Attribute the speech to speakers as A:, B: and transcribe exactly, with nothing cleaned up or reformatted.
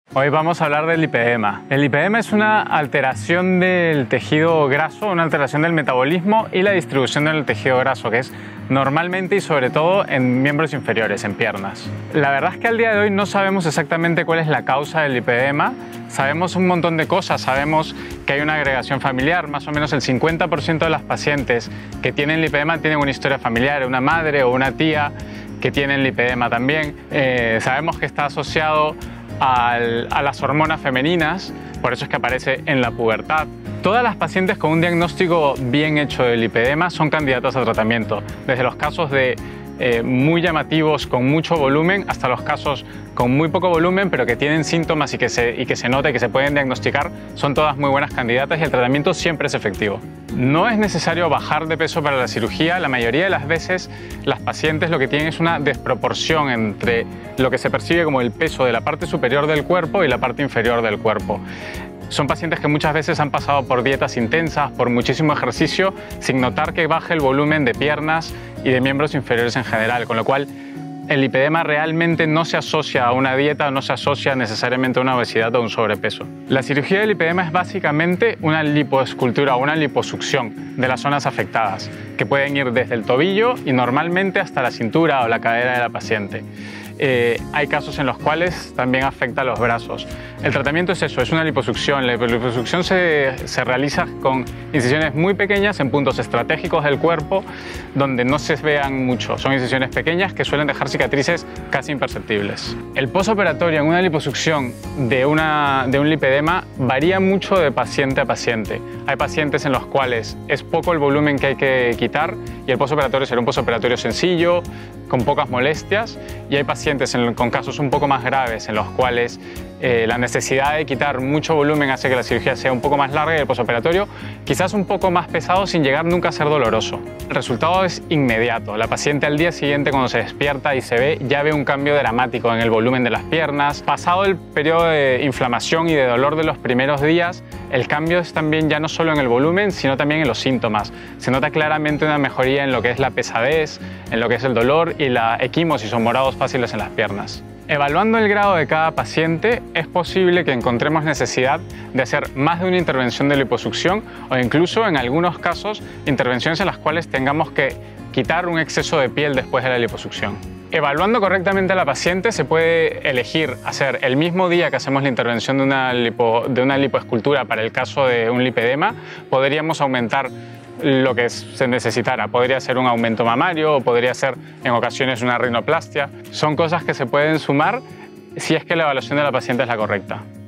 A: Hoy vamos a hablar del lipedema. El lipedema es una alteración del tejido graso, una alteración del metabolismo y la distribución del tejido graso, que es normalmente y sobre todo en miembros inferiores, en piernas. La verdad es que al día de hoy no sabemos exactamente cuál es la causa del lipedema. Sabemos un montón de cosas, sabemos que hay una agregación familiar, más o menos el cincuenta por ciento de las pacientes que tienen lipedema tienen una historia familiar, una madre o una tía que tienen lipedema también. Eh, sabemos que está asociado Al, a las hormonas femeninas, por eso es que aparece en la pubertad. Todas las pacientes con un diagnóstico bien hecho de lipedema son candidatas a tratamiento, desde los casos de eh, muy llamativos con mucho volumen hasta los casos con muy poco volumen pero que tienen síntomas y que se, y que se nota y que se pueden diagnosticar. Son todas muy buenas candidatas y el tratamiento siempre es efectivo. No es necesario bajar de peso para la cirugía. La mayoría de las veces las pacientes lo que tienen es una desproporción entre lo que se percibe como el peso de la parte superior del cuerpo y la parte inferior del cuerpo. Son pacientes que muchas veces han pasado por dietas intensas, por muchísimo ejercicio, sin notar que baje el volumen de piernas y de miembros inferiores en general, con lo cual el lipedema realmente no se asocia a una dieta, no se asocia necesariamente a una obesidad o un sobrepeso. La cirugía del lipedema es básicamente una lipoescultura o una liposucción de las zonas afectadas, que pueden ir desde el tobillo y normalmente hasta la cintura o la cadera de la paciente. Eh, hay casos en los cuales también afecta a los brazos. El tratamiento es eso, es una liposucción. La liposucción se, se realiza con incisiones muy pequeñas en puntos estratégicos del cuerpo donde no se vean mucho. Son incisiones pequeñas que suelen dejar cicatrices casi imperceptibles. El postoperatorio en una liposucción de, una, de un lipedema varía mucho de paciente a paciente. Hay pacientes en los cuales es poco el volumen que hay que quitar y el postoperatorio será un postoperatorio sencillo, con pocas molestias, y hay pacientes en, con casos un poco más graves en los cuales eh, la necesidad de quitar mucho volumen hace que la cirugía sea un poco más larga y el postoperatorio quizás un poco más pesado sin llegar nunca a ser doloroso. El resultado es inmediato. La paciente al día siguiente, cuando se despierta y se ve, ya ve un cambio dramático en el volumen de las piernas. Pasado el periodo de inflamación y de dolor de los primeros días, el cambio es también ya no solo en el volumen, sino también en los síntomas. Se nota claramente una mejoría en lo que es la pesadez, en lo que es el dolor y la equimosis o morados fáciles en las piernas. Evaluando el grado de cada paciente, es posible que encontremos necesidad de hacer más de una intervención de liposucción o incluso, en algunos casos, intervenciones en las cuales tengamos que quitar un exceso de piel después de la liposucción. Evaluando correctamente a la paciente, se puede elegir hacer el mismo día que hacemos la intervención de una, lipo, de una lipoescultura para el caso de un lipedema. Podríamos aumentar lo que se necesitara. Podría ser un aumento mamario o podría ser en ocasiones una rinoplastia. Son cosas que se pueden sumar si es que la evaluación de la paciente es la correcta.